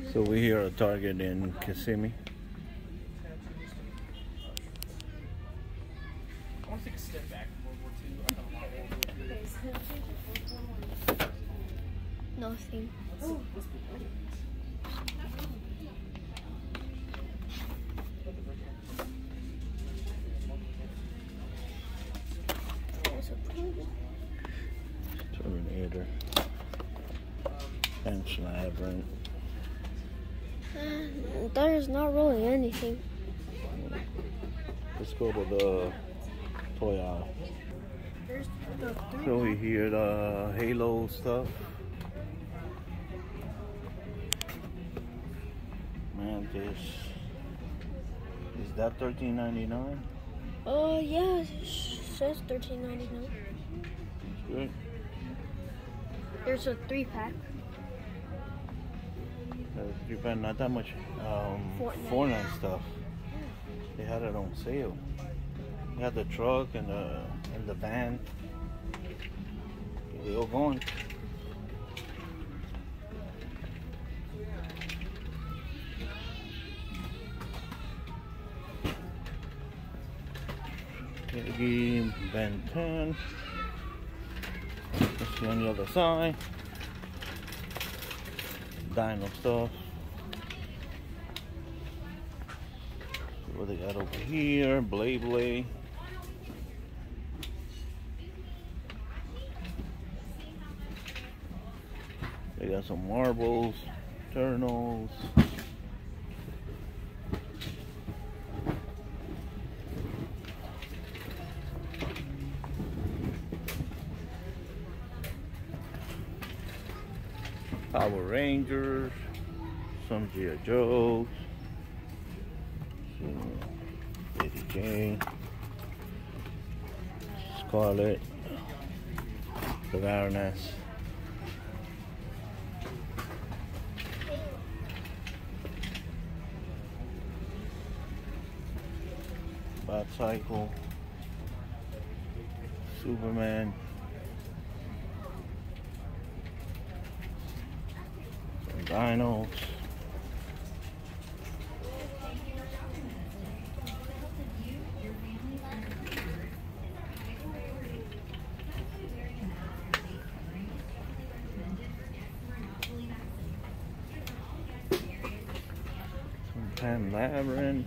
So we're here at Target in Kissimmee. I want to take a step back from World War II. Nothing. There's a pool. Terminator. Pan's Labyrinth. There's not really anything. Let's go to the toy aisle. There's the So we hear the Halo stuff. Man, this is that $13.99? Oh yeah, it says $13.99. Good. There's a 3-pack. You spend not that much Fortnite stuff. They had it on sale. They had the truck and the van. They all going. Peggy, Ben 10. Let's see on the other side. Dino stuff. What they got over here? Blade. They got some marbles, Turtles. Power Rangers, some G.I. Joes, Lady Jane, Scarlet, the Baroness. Batcycle, Superman. Dinos. Some Pan Labyrinth.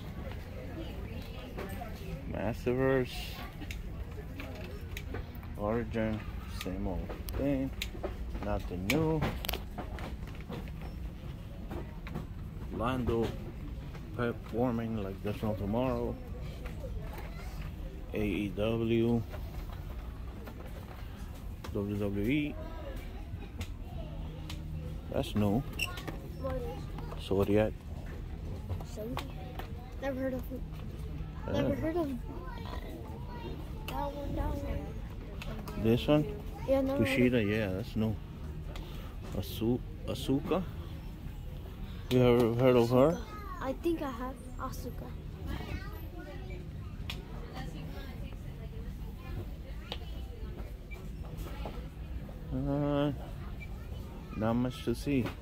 Masterverse. Origin. Same old thing. Nothing new. Lando pep warming like there's no tomorrow. AEW, WWE. That's new. What is? Zodiac. Zodiac? Never heard of it. Never heard of that one. This one? Yeah, never heard of Kushida, yeah, that's new. Asuka. You ever heard of her? I think I have Asuka. Not much to see.